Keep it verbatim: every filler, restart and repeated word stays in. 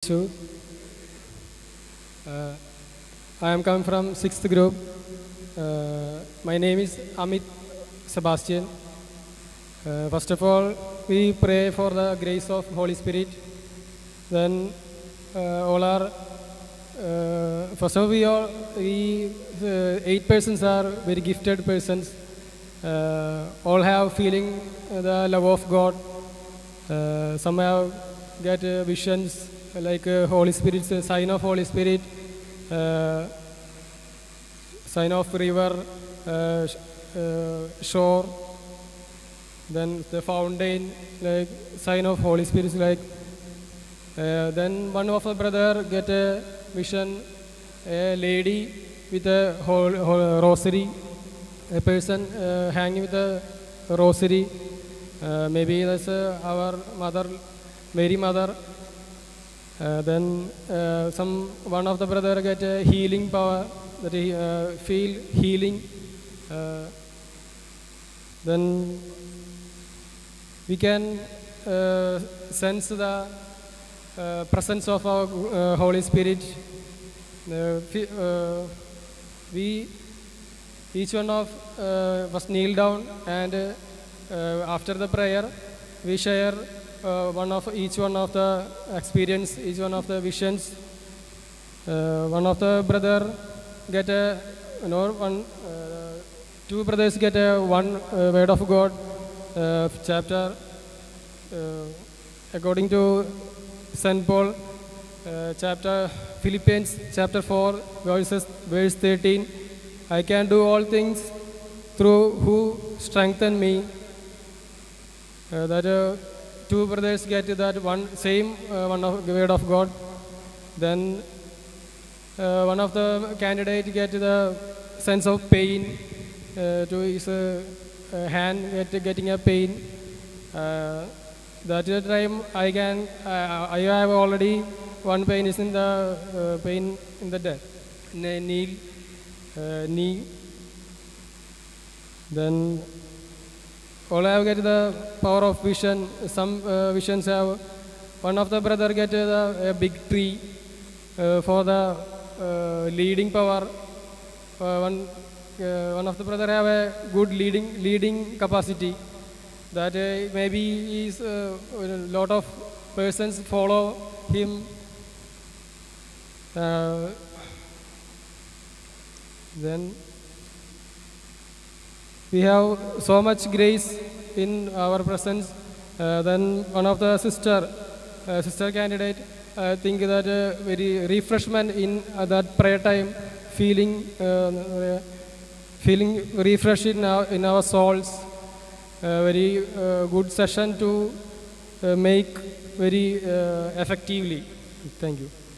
Kichu. Uh, I am coming from sixth group. Uh, my name is Amit Sebastian. Uh, first of all, we pray for the grace of Holy Spirit. Then uh, all our uh, first of all, we all we uh, eight persons are very gifted persons. Uh, all have feeling the love of God. Uh, some have get uh, visions like uh, Holy Spirit, uh, sign of Holy Spirit, uh, sign of river, uh, sh uh, shore. Then the fountain, like sign of Holy Spirit, like. Uh, then one of the brother get a vision, a lady with a whole, whole rosary, a person uh, hanging with a rosary. Uh, maybe that's uh, our mother, Mary Mother. Uh, then uh, some one of the brother get a healing power, that he uh, feel healing. Uh, then we can uh, sense the uh, presence of our uh, Holy Spirit. Uh, uh, we each one of uh, was kneel down, and uh, uh, after the prayer we share uh, one of each one of the experience, each one of the visions. Uh, one of the brother get a you know one uh, two brothers get a one uh, word of God uh, chapter uh, according to Saint Paul, uh, chapter Philippians chapter four verses verse thirteen. I can do all things through who strengthen me. Uh, that uh, two brothers get that one same uh, one of word of God. Then uh, one of the candidate get the sense of pain uh, to his uh, uh, hand get, getting a pain. Uh, that is the time I can uh, I have already one pain is in the uh, pain in the death knee uh, knee. Then all I have get the power of vision. Some uh, visions have one of the brother get the, a big tree uh, for the uh, leading power. Uh, one uh, one of the brother have a good leading leading capacity. That uh, maybe is uh, a lot of persons follow him. Uh, then we have so much grace in our presence. Uh, then one of the sister, uh, sister candidate, I think that uh, very refreshment in uh, that prayer time, feeling, uh, feeling refreshed in our, in our souls. Uh, very uh, good session to uh, make very uh, effectively. Thank you.